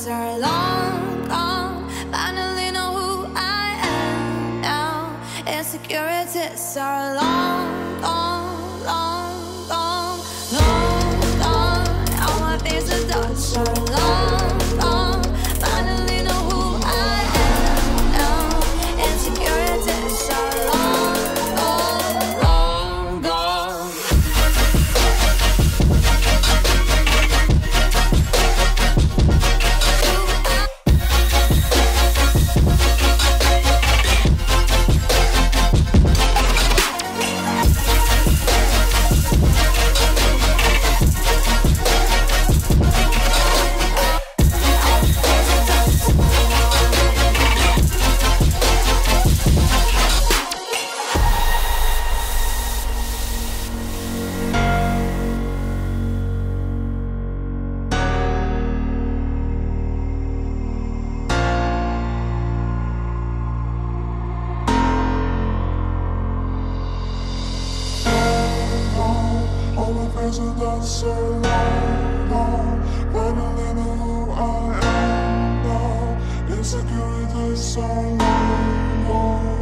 thoughts are long gone. Finally know who I am now. Insecurities are long gone, long gone, long gone. All my fears and doubts are long gone. Finally know who I am now. Insecurities are long gone, long gone. All my friends are gone so long gone. Finally know who I am now. Insecurities are long gone.